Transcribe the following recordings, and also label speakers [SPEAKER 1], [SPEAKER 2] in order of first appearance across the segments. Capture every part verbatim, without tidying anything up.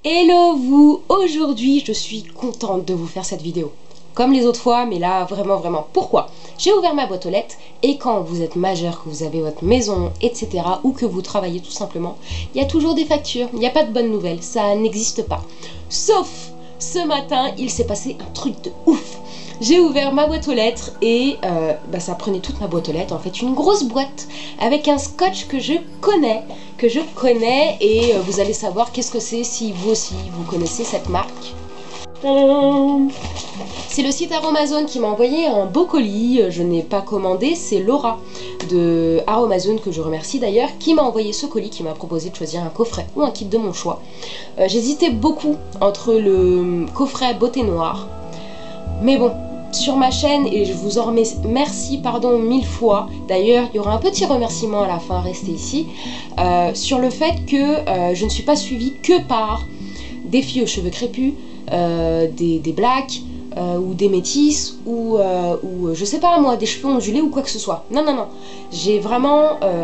[SPEAKER 1] Hello vous, aujourd'hui je suis contente de vous faire cette vidéo. Comme les autres fois, mais là vraiment vraiment. Pourquoi? J'ai ouvert ma boîte aux lettres et quand vous êtes majeur, que vous avez votre maison, et cetera, ou que vous travaillez tout simplement, il y a toujours des factures, il n'y a pas de bonnes nouvelles, ça n'existe pas. Sauf ce matin, il s'est passé un truc de ouf. J'ai ouvert ma boîte aux lettres et euh, bah, ça prenait toute ma boîte aux lettres, en fait une grosse boîte avec un scotch que je connais, que je connais et euh, vous allez savoir qu'est-ce que c'est si vous aussi vous connaissez cette marque. C'est le site Aromazone qui m'a envoyé un beau colis, je n'ai pas commandé, c'est Laura de Aromazone que je remercie d'ailleurs qui m'a envoyé ce colis, qui m'a proposé de choisir un coffret ou un kit de mon choix. Euh, J'hésitais beaucoup entre le coffret beauté noire, mais bon, sur ma chaîne, et je vous en remercie pardon mille fois, d'ailleurs il y aura un petit remerciement à la fin, restez ici, euh, sur le fait que euh, je ne suis pas suivie que par des filles aux cheveux crépus, euh, des, des blacks, euh, ou des métisses, ou, euh, ou je sais pas moi, des cheveux ondulés ou quoi que ce soit. Non, non, non, j'ai vraiment euh,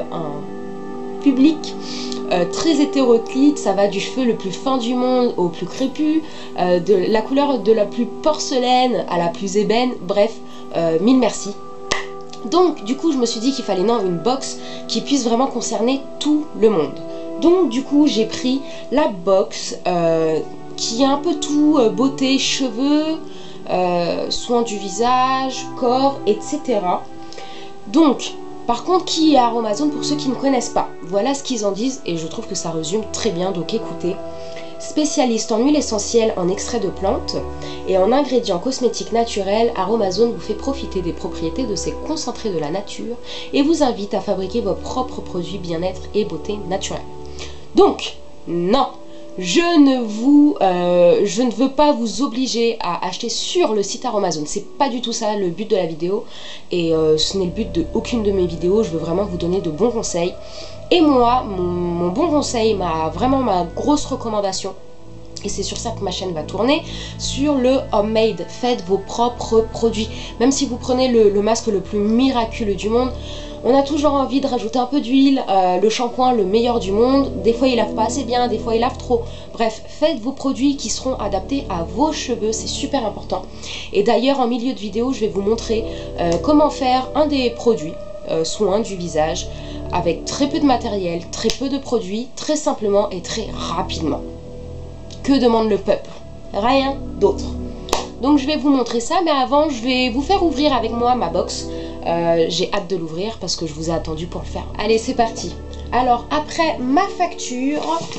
[SPEAKER 1] un public Euh, très hétéroclite, ça va du cheveu le plus fin du monde au plus crépus, euh, de la couleur de la plus porcelaine à la plus ébène, bref, euh, mille merci. Donc du coup je me suis dit qu'il fallait non une box qui puisse vraiment concerner tout le monde. Donc du coup j'ai pris la box euh, qui a un peu tout, euh, beauté, cheveux, euh, soins du visage, corps, et cetera. Donc par contre, qui est Aromazone pour ceux qui ne connaissent pas? Voilà ce qu'ils en disent et je trouve que ça résume très bien, donc écoutez. Spécialiste en huile essentielle, en extrait de plantes et en ingrédients cosmétiques naturels, Aromazone vous fait profiter des propriétés de ces concentrés de la nature et vous invite à fabriquer vos propres produits bien-être et beauté naturelle. Donc, non! Je ne vous, euh, je ne veux pas vous obliger à acheter sur le site Aromazone. C'est pas du tout ça le but de la vidéo et euh, ce n'est le but de aucune de mes vidéos. Je veux vraiment vous donner de bons conseils. Et moi, mon, mon bon conseil, ma vraiment ma grosse recommandation, et c'est sur ça que ma chaîne va tourner, sur le homemade. Faites vos propres produits. Même si vous prenez le, le masque le plus miraculeux du monde, on a toujours envie de rajouter un peu d'huile, euh, le shampoing le meilleur du monde, des fois il lave pas assez bien, des fois il lave trop. Bref, faites vos produits qui seront adaptés à vos cheveux, c'est super important. Et d'ailleurs en milieu de vidéo, je vais vous montrer euh, comment faire un des produits, euh, soins du visage, avec très peu de matériel, très peu de produits, très simplement et très rapidement. Que demande le peuple? Rien d'autre. Donc je vais vous montrer ça, mais avant je vais vous faire ouvrir avec moi ma box. Euh, j'ai hâte de l'ouvrir parce que je vous ai attendu pour le faire. Allez, c'est parti. Alors après ma facture,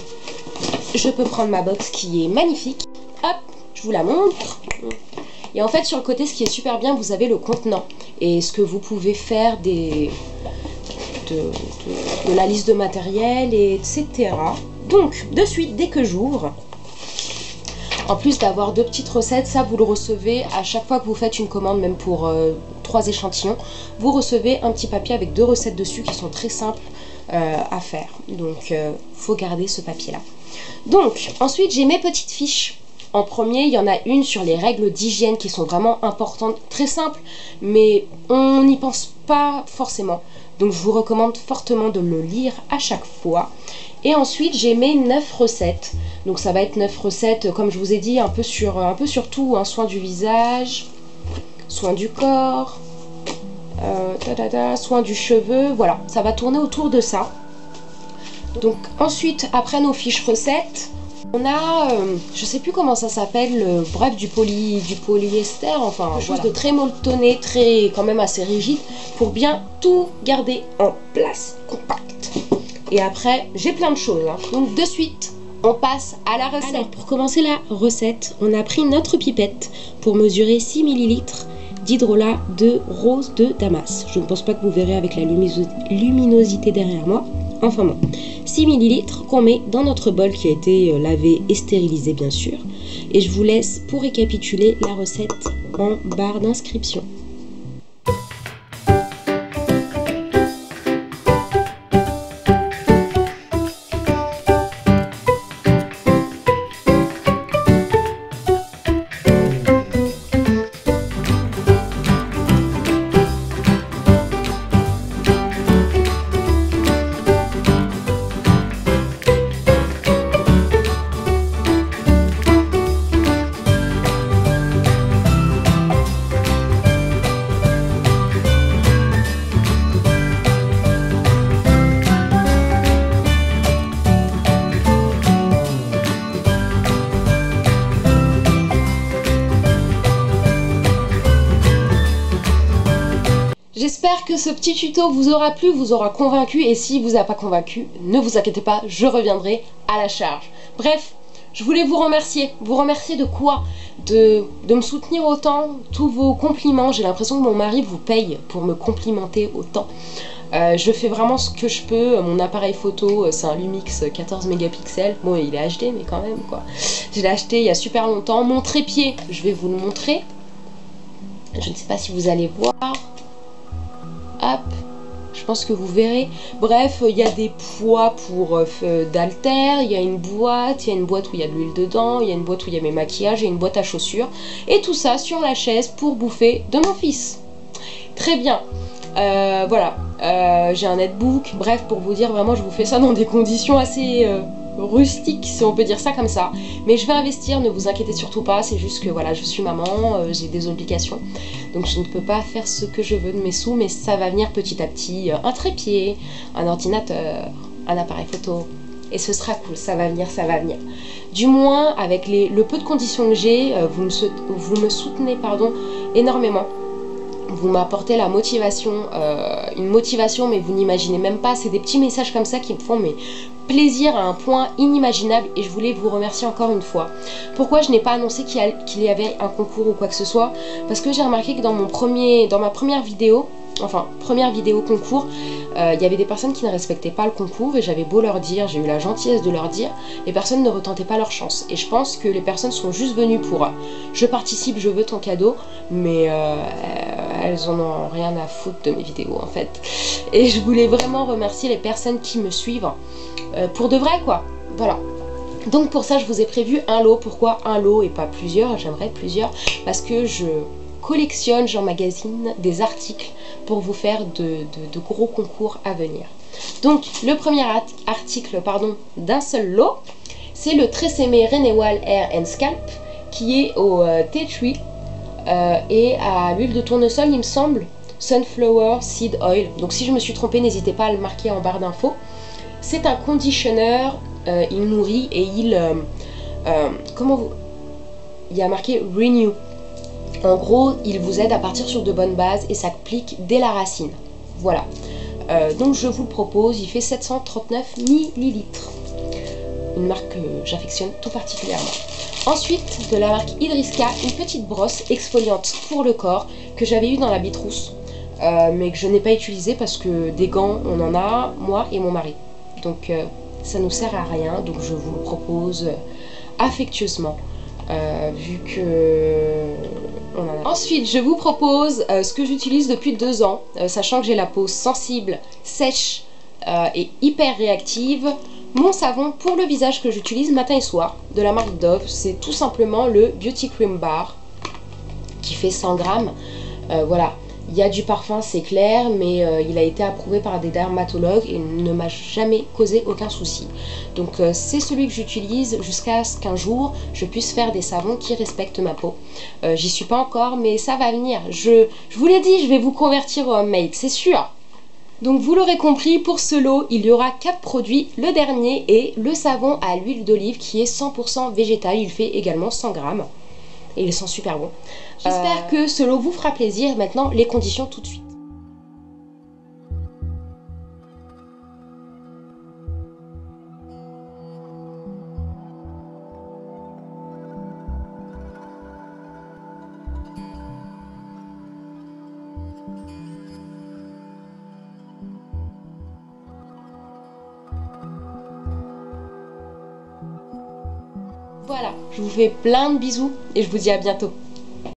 [SPEAKER 1] je peux prendre ma box qui est magnifique. Hop, je vous la montre. Et en fait sur le côté, ce qui est super bien, vous avez le contenant et ce que vous pouvez faire des de, de, de la liste de matériel, et etc. Donc de suite, dès que j'ouvre, en plus d'avoir deux petites recettes, ça vous le recevez à chaque fois que vous faites une commande, même pour euh, trois échantillons, vous recevez un petit papier avec deux recettes dessus qui sont très simples euh, à faire. Donc il euh, faut garder ce papier là. Donc ensuite j'ai mes petites fiches. En premier, il y en a une sur les règles d'hygiène qui sont vraiment importantes, très simples, mais on n'y pense pas forcément. Donc je vous recommande fortement de le lire à chaque fois. Et ensuite j'ai mes neuf recettes. Donc ça va être neuf recettes, comme je vous ai dit, un peu sur, un peu sur tout, hein, soin du visage, soin du corps, euh, ta -ta -ta, soin du cheveu, voilà, ça va tourner autour de ça. Donc ensuite, après nos fiches recettes, on a, euh, je sais plus comment ça s'appelle, euh, bref, du, poly, du polyester, enfin quelque chose de très molletonné, très quand même assez rigide, pour bien tout garder en place, compact. Et après, j'ai plein de choses, hein. Donc de suite, on passe à la recette. Alors, pour commencer la recette, on a pris notre pipette pour mesurer six millilitres d'hydrolat de rose de Damas. Je ne pense pas que vous verrez avec la luminosité derrière moi. Enfin bon, six millilitres qu'on met dans notre bol qui a été lavé et stérilisé bien sûr. Et je vous laisse pour récapituler la recette en barre d'inscription. J'espère que ce petit tuto vous aura plu, vous aura convaincu, et si vous n'a pas convaincu, ne vous inquiétez pas, je reviendrai à la charge. Bref, je voulais vous remercier. Vous remercier de quoi? de, de me soutenir autant, tous vos compliments. J'ai l'impression que mon mari vous paye pour me complimenter autant. Euh, je fais vraiment ce que je peux. Mon appareil photo, c'est un Lumix quatorze mégapixels. Bon, il est H D, mais quand même, quoi. Je l'ai acheté il y a super longtemps. Mon trépied, je vais vous le montrer. Je ne sais pas si vous allez voir. Hop. Je pense que vous verrez. Bref, il y a des poids pour euh, d'haltères, il y a une boîte, il y a une boîte où il y a de l'huile dedans, il y a une boîte où il y a mes maquillages et une boîte à chaussures. Et tout ça sur la chaise pour bouffer de mon fils. Très bien. Euh, voilà. Euh, j'ai un netbook. Bref, pour vous dire, vraiment, je vous fais ça dans des conditions assez euh, rustiques, si on peut dire ça comme ça. Mais je vais investir, ne vous inquiétez surtout pas. C'est juste que voilà, je suis maman, euh, j'ai des obligations. Donc je ne peux pas faire ce que je veux de mes sous, mais ça va venir petit à petit. Un trépied, un ordinateur, un appareil photo. Et ce sera cool, ça va venir, ça va venir. Du moins, avec les, le peu de conditions que j'ai, vous me, vous me soutenez pardon, énormément. Vous m'apportez la motivation, euh, une motivation, mais vous n'imaginez même pas. C'est des petits messages comme ça qui me font mais, plaisir à un point inimaginable, et je voulais vous remercier encore une fois. Pourquoi je n'ai pas annoncé qu'il y, qu'il y avait un concours ou quoi que ce soit? Parce que j'ai remarqué que dans, mon premier, dans ma première vidéo, enfin première vidéo concours, euh, il y avait des personnes qui ne respectaient pas le concours, et j'avais beau leur dire, j'ai eu la gentillesse de leur dire, les personnes ne retentaient pas leur chance. Et je pense que les personnes sont juste venues pour euh, je participe, je veux ton cadeau, mais euh, elles en ont rien à foutre de mes vidéos en fait. Et je voulais vraiment remercier les personnes qui me suivent euh, pour de vrai quoi. Voilà. Donc pour ça je vous ai prévu un lot. Pourquoi un lot et pas plusieurs? J'aimerais plusieurs parce que je collectionne, j'emmagasine des articles pour vous faire de, de, de gros concours à venir. Donc le premier article pardon d'un seul lot, c'est le Tresemme Renewal Hair and Scalp qui est au euh, tea tree euh, et à l'huile de tournesol il me semble, Sunflower Seed Oil. Donc si je me suis trompée, n'hésitez pas à le marquer en barre d'infos. C'est un conditionneur, euh, il nourrit et il... Euh, euh, comment vous... Il y a marqué Renew. En gros, il vous aide à partir sur de bonnes bases et s'applique dès la racine. Voilà. Euh, donc je vous le propose, il fait sept cent trente-neuf millilitres. Une marque que j'affectionne tout particulièrement. Ensuite, de la marque Idriska, une petite brosse exfoliante pour le corps que j'avais eu dans la Bitrousse, euh, mais que je n'ai pas utilisé parce que des gants, on en a, moi et mon mari. Donc euh, ça nous sert à rien, donc je vous le propose affectueusement. Euh, vu que on en a. Ensuite je vous propose euh, ce que j'utilise depuis deux ans, euh, sachant que j'ai la peau sensible, sèche euh, et hyper réactive. Mon savon pour le visage que j'utilise matin et soir de la marque Dove, c'est tout simplement le Beauty Cream Bar qui fait cent grammes. Euh, voilà, il y a du parfum, c'est clair, mais euh, il a été approuvé par des dermatologues et ne m'a jamais causé aucun souci. Donc euh, c'est celui que j'utilise jusqu'à ce qu'un jour je puisse faire des savons qui respectent ma peau. Euh, J'y suis pas encore, mais ça va venir. Je, je vous l'ai dit, je vais vous convertir au homemade, c'est sûr. Donc vous l'aurez compris, pour ce lot, il y aura quatre produits. Le dernier est le savon à l'huile d'olive qui est cent pour cent végétal. Il fait également cent grammes. Et il sent super bon. J'espère euh... que ce lot vous fera plaisir. Maintenant, les conditions tout de suite. Voilà, je vous fais plein de bisous et je vous dis à bientôt.